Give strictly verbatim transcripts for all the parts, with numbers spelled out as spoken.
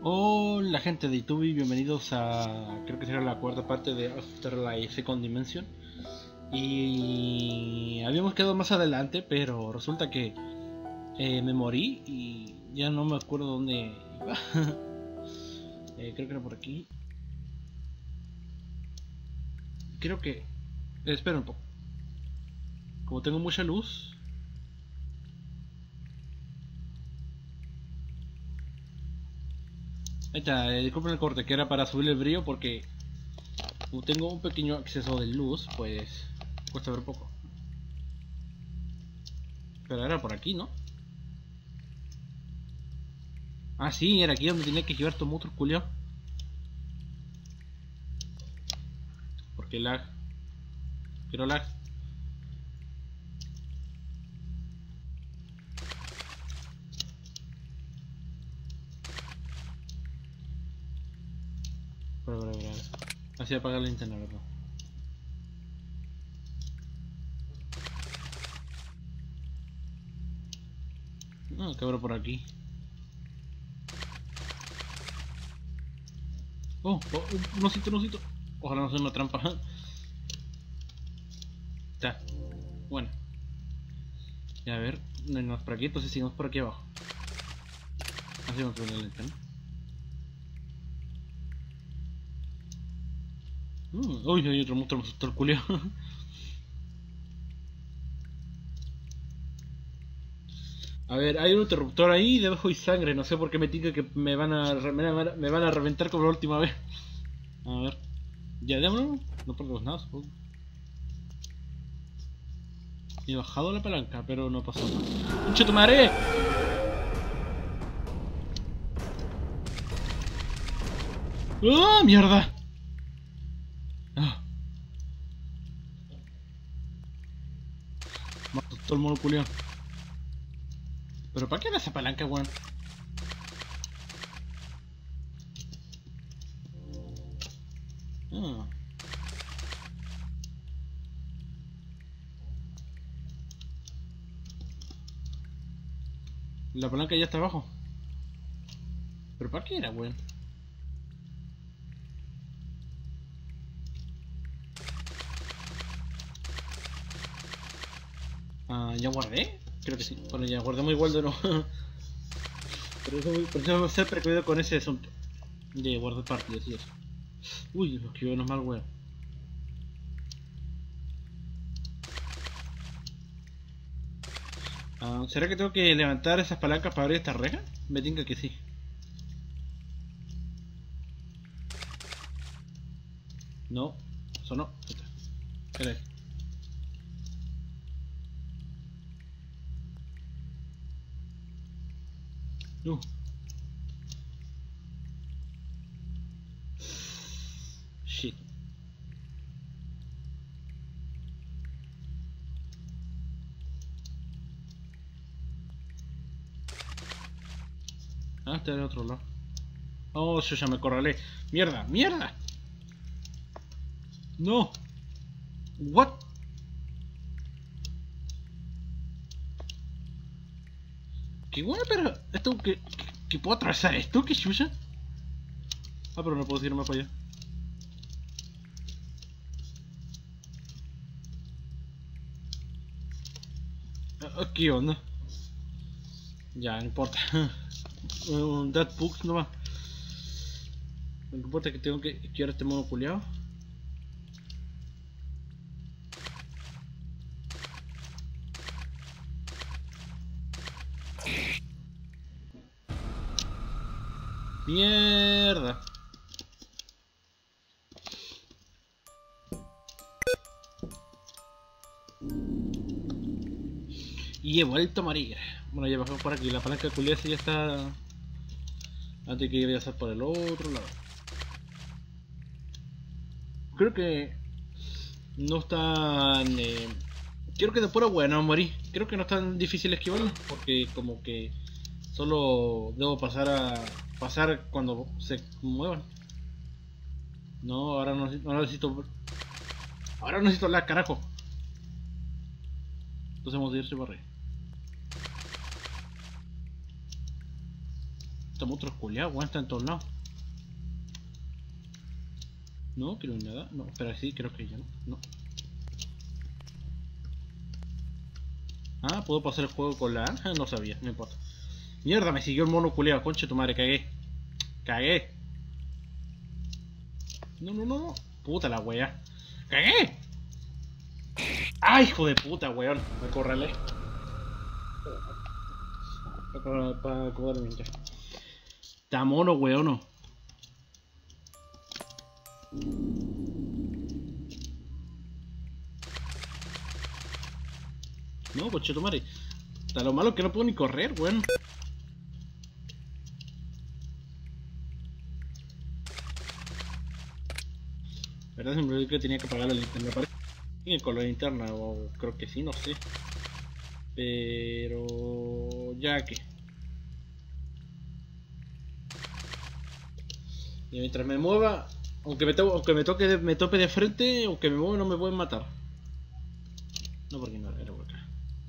Hola gente de YouTube y bienvenidos a, creo que será la cuarta parte de Afterlife Second Dimension. Y habíamos quedado más adelante, pero resulta que eh, me morí y ya no me acuerdo dónde iba. eh, creo que era por aquí. Creo que... Eh, espera un poco. Como tengo mucha luz... Ahí está, eh, disculpen el corte, que era para subir el brillo porque como tengo un pequeño exceso de luz, pues cuesta ver poco. Pero era por aquí, ¿no? Ah, sí, era aquí donde tenía que llevar tu motor culiao. Porque lag. Quiero lag. Pero, pero, pero. Así apagar la linterna, ¿verdad? No, que abro por aquí. Oh, oh, un osito, un osito. Ojalá no sea una trampa. Está. Bueno. Ya, a ver. No hay más por aquí, entonces sigamos por aquí abajo. Así vamos a poner la linterna. Uh, uy, hay otro monstruo, me asustó el culio. A ver, hay un interruptor ahí y debajo hay sangre. No sé por qué me tinca que me van a me van a, me van a reventar como la última vez. A ver. Ya, démoslo. No perdemos nada, supongo. He bajado la palanca, pero no pasó nada. ¡Pinche tu madre! ¡Oh, mierda! Ah. Me asustó el mono culiao. ¿Pero para qué era esa palanca, weón? Ah. La palanca ya está abajo. ¿Pero para qué era, weón? Ah, ¿ya guardé? Creo que sí. Bueno, ya guardemos igual de nuevo. Pero eso, por eso debo ser precavido con ese asunto. De guardar partidas y eso. Uy, lo esquivo menos mal, weón. Ah, ¿será que tengo que levantar esas palancas para abrir esta reja? Me tinca que sí. No, eso no. Espera ahí. No. Shit. Ah, está del otro lado. Oh, yo ya me corralé. ¡Mierda! ¡Mierda! ¡No! ¿What? ¿Qué bueno, pero esto que, que, que puedo atravesar esto? ¿Qué chucha? Ah, pero no puedo irme para allá. Ah, ¿qué onda? Ya, no importa. Un Dead Bugs nomás. No importa que tengo que quiero este mono culiao. Mierda. Y he vuelto a morir. Bueno, ya bajamos por aquí. La palanca culiada ya está. Antes que ir a hacer por el otro lado. Creo que no están. Eh... Creo que de pura buena morí. Creo que no es tan difícil esquivarlo. Porque como que solo debo pasar a. pasar cuando se muevan. No, ahora no, ahora necesito. Ahora necesito la carajo. Entonces vamos a irse para arriba. Estamos otros culiados, weón, está en todos lados. No, creo que nada. No, espera, sí, creo que ya no. No. Ah, ¿puedo pasar el juego con la anja? No sabía, no importa. Mierda, me siguió el mono culiado, concha de tu madre, cagué. Cagué. No, no, no, no. Puta la wea. ¡Cagué! ¡Ay, hijo de puta, weón! Me corralé. Para, para acomodarme ya. Está mono, weón, no. No, coche tu madre. Está lo malo que no puedo ni correr, weón. ¿Verdad? Siempre que tenía que apagar la linterna. Parece que con la linterna, o creo que sí, no sé. Pero... ya que... y mientras me mueva, aunque me, to aunque me toque de, me tope de frente, aunque me mueva no me pueden matar. No, porque no era por acá.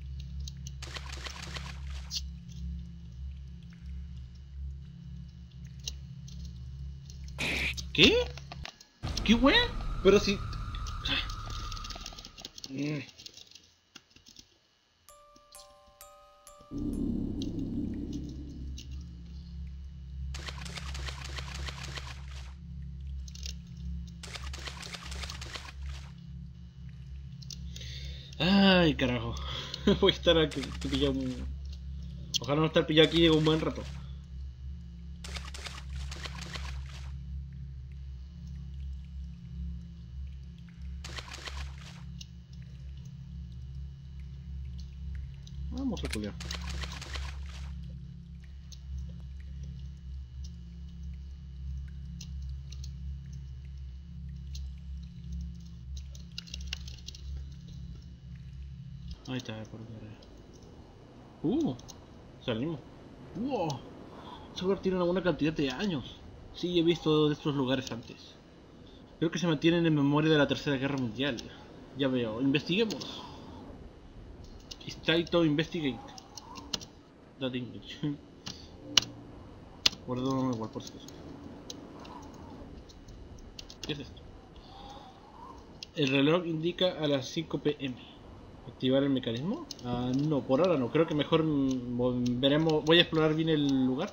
¿Qué? ¿Qué wea? Pero si... Mm. Ay, carajo. Voy a estar aquí pillado un... Ojalá no estar pillado aquí un buen rato. Vamos a culiar. Ahí está, por acá. Uh, salimos. Wow, ese lugar tiene una buena cantidad de años. Sí, he visto de estos lugares antes. Creo que se mantienen en memoria de la Tercera Guerra Mundial. Ya veo, investiguemos. It's time to investigate. That English. Guardo igual por si acaso. ¿Qué es esto? El reloj indica a las cinco p m ¿Activar el mecanismo? Ah, no, por ahora no. Creo que mejor veremos. Voy a explorar bien el lugar.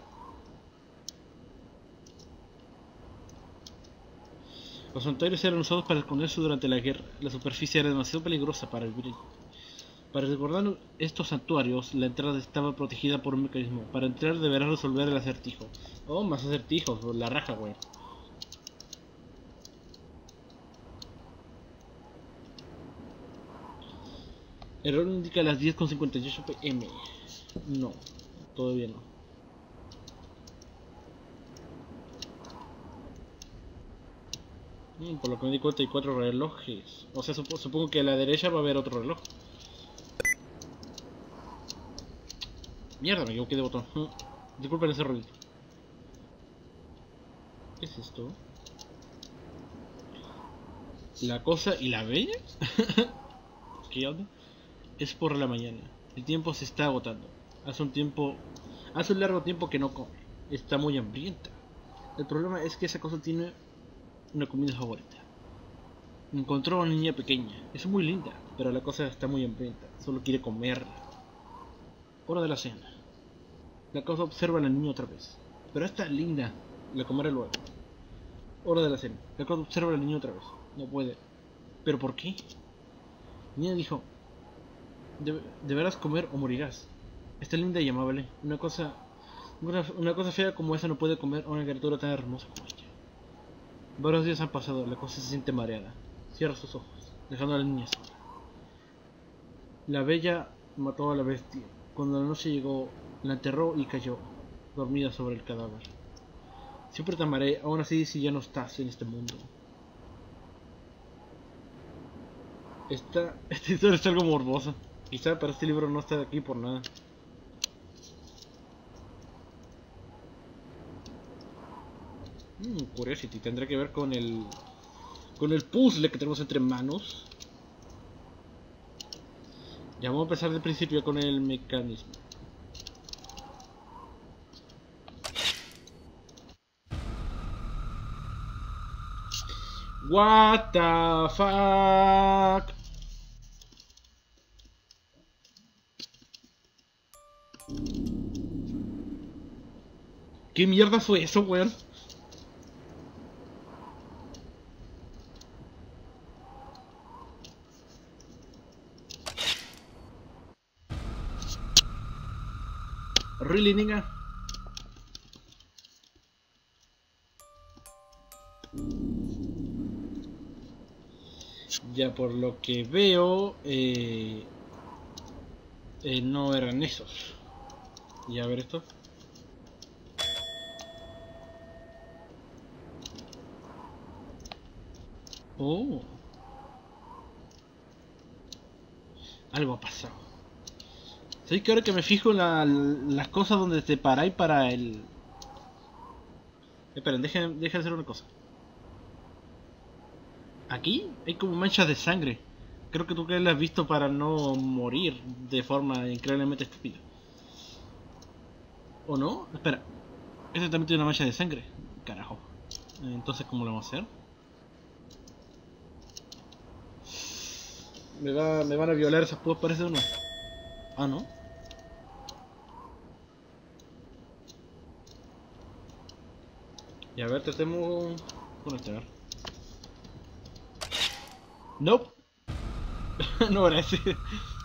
Los santuarios eran usados para esconderse durante la guerra. La superficie era demasiado peligrosa para vivir. Para recordar estos santuarios, la entrada estaba protegida por un mecanismo. Para entrar deberás resolver el acertijo. Oh, más acertijos, la raja, wey. Error indica las diez con cincuenta y ocho p m No, todavía no. Mm, por lo que me di cuenta hay cuatro relojes. O sea, sup supongo que a la derecha va a haber otro reloj. Mierda, me equivoqué de botón. Disculpen ese ruido. ¿Qué es esto? ¿La cosa y la bella? ¿Qué onda? Es por la mañana. El tiempo se está agotando. Hace un tiempo... Hace un largo tiempo que no come. Está muy hambrienta. El problema es que esa cosa tiene una comida favorita. Encontró a una niña pequeña. Es muy linda, pero la cosa está muy hambrienta. Solo quiere comerla. Hora de la cena. La cosa observa a la niña otra vez. Pero está linda. La comerá luego. Hora de la cena. La cosa observa a la niña otra vez. No puede. ¿Pero por qué? La niña dijo... De, deberás comer o morirás. Está linda y amable. Una cosa... Una, una cosa fea como esa no puede comer a una criatura tan hermosa como ella. Varios días han pasado. La cosa se siente mareada. Cierra sus ojos, dejando a la niña sola. La bella mató a la bestia. Cuando la noche llegó, la enterró y cayó, dormida sobre el cadáver. Siempre te amaré, aún así si ya no estás en este mundo. Esta, esta historia es algo morbosa. Quizá para este libro no está aquí por nada. Hmm, Curiosity, tendrá que ver con el... Con el puzzle que tenemos entre manos. Ya vamos a empezar del principio con el mecanismo. What the fuck? ¿Qué mierda fue eso, weón? Really, nigga. Ya por lo que veo, eh, eh, no eran esos. Y a ver esto. Oh. Algo ha pasado. ¿Sabéis que ahora que me fijo en la, las cosas donde te paráis para el... Esperen, dejen, dejen de hacer una cosa. Aquí hay como manchas de sangre. Creo que tú que las has visto para no morir de forma increíblemente estúpida. ¿O no? Espera. Este también tiene una mancha de sangre. Carajo. Entonces, ¿cómo lo vamos a hacer? Me, va, me van a violar esas púas, parece o no. Ah, ¿no? Y a ver, tratemos con este, a ver. Nope. No era ese.